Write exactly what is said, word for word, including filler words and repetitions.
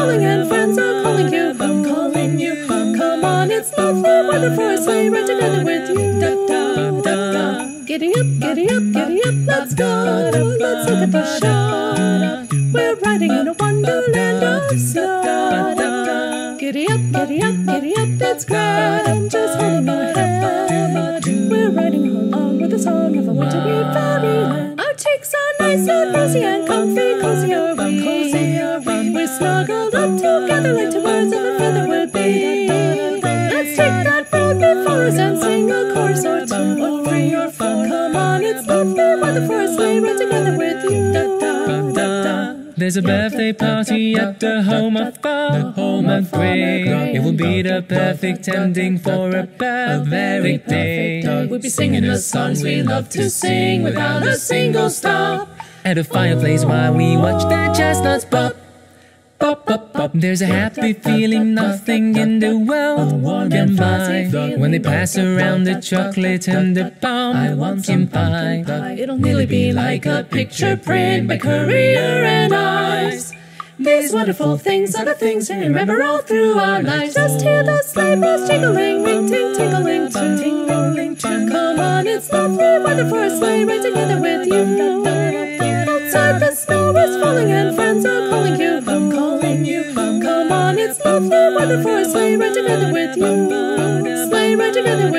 falling and friends are calling you. I'm calling you. Come on, it's lovely weather for a sleigh ride together with you. Da, da, da, da. Giddy up, giddy up, giddy up, let's go. Let's look at the show. We're riding in a wonderland of snow. Giddy up, giddy up, giddy up, it's grand. Just holding your hand. We're riding along with the song of a wintry fairyland. Our cheeks are nice and rosy and comfy, cozy are we, cozy are we. We're snuggled up together like two birds of a feather would be. Let's take that road before us and sing a chorus or two or three or four. Come on, it's lovely weather for a sleigh ride together with you. Da, da, da, da. There's a birthday party at the home of Bob, home of Gray. It will be the perfect ending for a barbaric day. We'll be singing the songs we love to sing without a single stop. At a fireplace while we watch the chestnuts pop, pop, pop, pop. There's a happy feeling nothing in the world can buy when they pass around the chocolate and the pumpkin pie. It'll nearly be like a picture print by Currier and Ives. These wonderful things are the things to remember all through our lives. Just hear the sleigh bells jingling, ring ting tingling, too tingling too. Come on, it's lovely weather for a sleigh ride together with you. Outside the snow is falling and friends are calling you. I'm calling you. Come on, it's lovely weather for a sleigh ride together with you. Sleigh ride together with you.